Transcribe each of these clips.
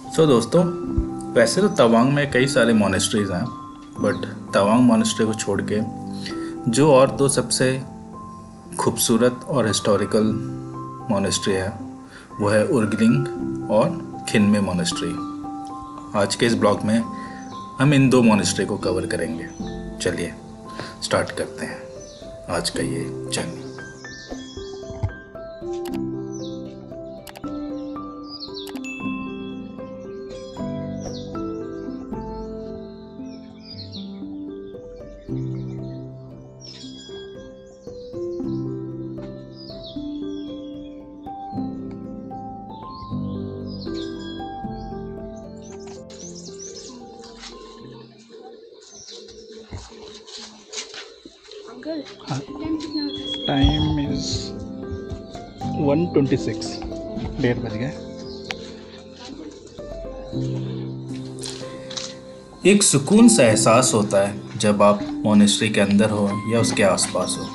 दोस्तों, वैसे तो तवांग में कई सारे मोनेस्ट्रीज़ हैं, बट तवांग मोनेस्ट्री को छोड़ के जो और दो सबसे खूबसूरत और हिस्टोरिकल मोनेस्ट्री है वो है उर्गलिंग और खिनमे मोनेस्ट्री। आज के इस ब्लॉग में हम इन दो मोनेस्ट्री को कवर करेंगे। चलिए स्टार्ट करते हैं आज का ये जर्नी। टाइम इज 1:26, 1:30 बज गए। एक सुकून सा एहसास होता है जब आप मोनेस्ट्री के अंदर हो या उसके आसपास हो।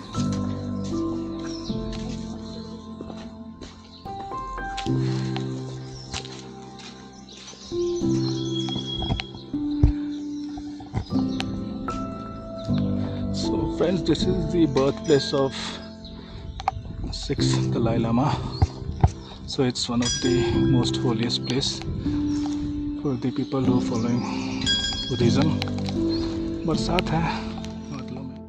Friends, this is the birthplace of 6th Dalai Lama. So it's one of the most holiest place for the people who are following Buddhism. बरसात है मतलब में।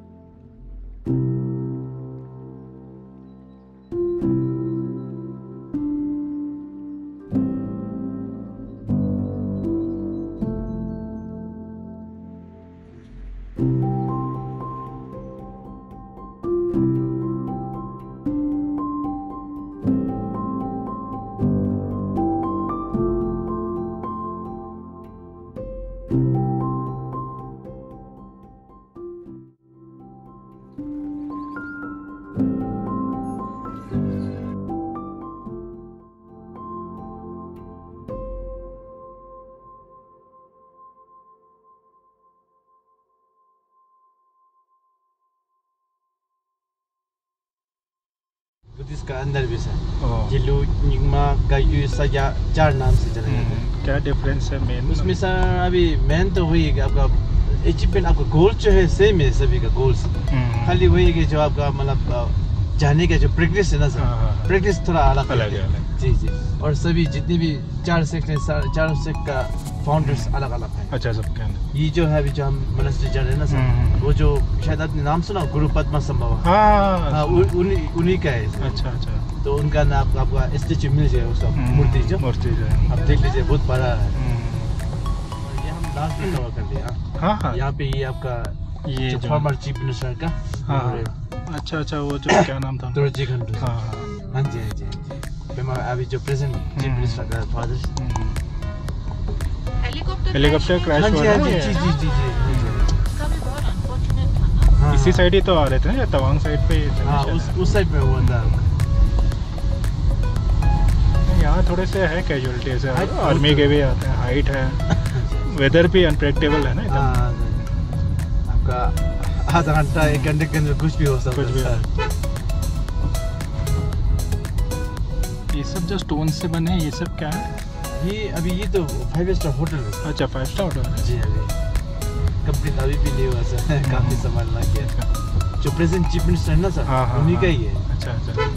बुद्धिस्ट का अंदर भी है जिलू निगमा गायु सया 4 नाम से चला जाता है। क्या डिफरेंस है मेन उसमें सर अभी मेन तो वही है कि आपका अचीवमेंट, आपका गोल जो है सेम है सभी का गोल्स। खाली वही है कि जो आपका मतलब जाने का जो प्रैक्टिस है ना सर, प्रैक्टिस थोड़ा अलग है। जी जी, और सभी जितने भी 4 सेक्ट हैं, चारों सेक्ट का फाउंडर्स अलग अलग है। अच्छा, सबके अंदर ये जो है अभी जो हम मोनेस्ट्री जा रहे हैं ना सर, वो जो शायद आपने नाम सुना गुरु पद्मा संभव, हाँ उन्हीं का है। अच्छा अच्छा, तो उनका नाम आपका स्टेचू मिल जाए, उसका मूर्ति जो आप देख लीजिए, बहुत बड़ा है। ये हम लास्ट में कवर कर लिया। हाँ, यहाँ पे ये आपका ये जो फॉर्मर चीफ मिनिस्टर का, हाँ, अच्छा अच्छा, वो जो क्या नाम था, दोरजी खंडू। हाँ हाँ जी हाँ जी, अभी जो प्रेजेंट चीफ मिनिस्टर का फादर। हेलीकॉप्टर क्रैश हुआ है। ना। जी जी जी जी, इसी साइड ही तो आ रहे थे ना, तवांग साइड पे। हाँ, उस साइड में हुआ था। यहाँ थोड़े से है कैजुअलिटी, ऐसे आर्मी के भी आते हैं। हाइट है, वेदर भी अनप्रेडिक्टेबल है ना एकदम। आपका आधा घंटा 1 घंटे के अंदर कुछ भी हो सकता है। ये सब जो स्टोन से बने हैं, ये सब क्या है? ये तो 5 स्टार होटल है। अच्छा, 5 स्टार होटल है। जी अभी कंप्लीट अभी भी नहीं हुआ सर, काफी संभालना किया। जो प्रेजेंट चीफ मिनिस्टर है ना सर, उन्हीं का ही है। अच्छा अच्छा,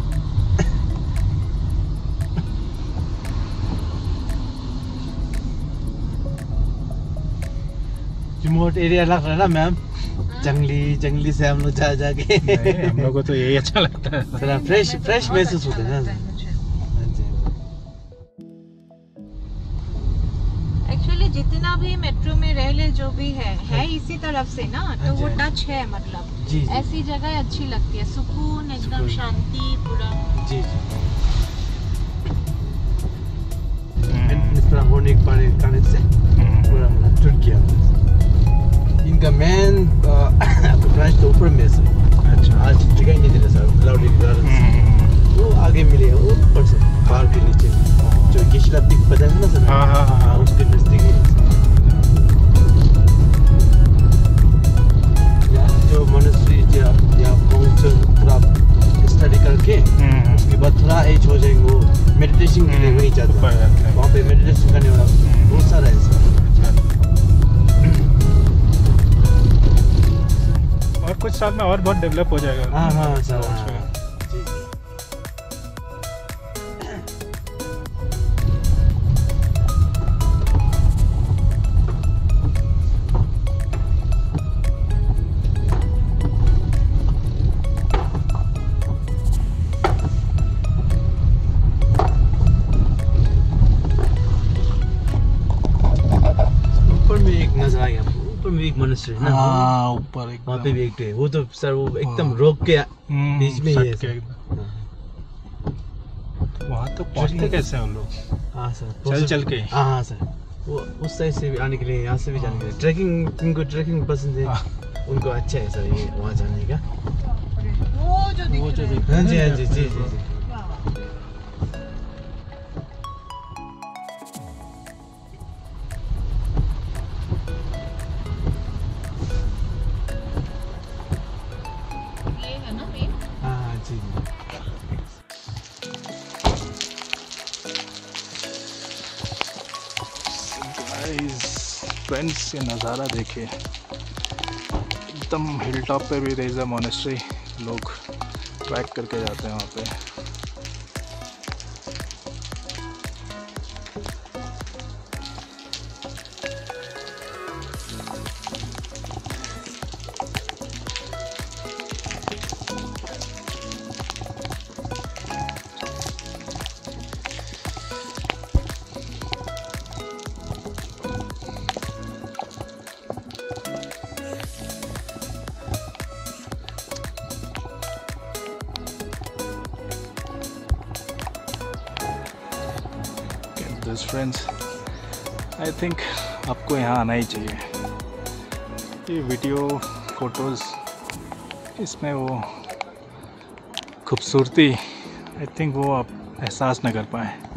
रिमोट एरिया लग रहा है ना मैम, जंगली से हम लोग जाके हम लोग को तो यही अच्छा लगता है, थोड़ा फ्रेश महसूस होता है ना। एक्चुअली जितना भी मेट्रो में रेल जो भी है इसी तरफ से ना, तो वो टच है, मतलब ऐसी जगह अच्छी लगती है, सुकून, एकदम शांति पूरा। जी जी, होने के कारण से पूरा मतलब टूट गया। इनका मेन ब्रांच तो ऊपर में सर। अच्छा, आज जगह नहीं दे रहा सर, क्लाउडी गार्डन वो आगे मिलेगा, वो ऊपर से पहाड़ के नीचे जो गिशला पीक पता है ना सर। हाँ, उसके नजदीक है। जो मोनेस्ट्री या पूरा स्टडी करके उसके बाद थोड़ा एज हो जाएंगे, वो मेडिटेशन के लिए वहीं जाता ऊपर जाते हैं। वहाँ पे मेडिटेशन करने वाला बहुत सारा है सर। और कुछ साल में और बहुत डेवलप हो जाएगा। हाँ सर, हाँ। जी नजर आ गया, ऊपर में एक मनुष्य है ना, हाँ ऊपर एक वहाँ पे भी एक है। वो तो सर वो एकदम रोक के बीच में ही है सर। वहाँ तो पहुँचते कैसे हैं उन लोग? हाँ सर, चल के। हाँ सर, वो उस साइड से भी आने के लिए, यहाँ से भी जाने के लिए ट्रैकिंग, जिनको ट्रैकिंग पसंद है उनको अच्छा है सर ये वहाँ जाने का। वो जो दिख रहा है। हाँ जी, हाँ जी, जी जी जी। ये है ना मेन। हाँ जी जी। फ्रेंड्स, ये नज़ारा देखिए, एकदम हिल टॉप पे भी देयर इज अ मॉनेस्ट्री। लोग ट्रैक करके जाते हैं वहाँ पे। दिस फ्रेंड्स, आई थिंक आपको यहाँ आना ही चाहिए। ये वीडियो फोटोज़, इसमें वो खूबसूरती आई थिंक वो आप एहसास न कर पाएँ।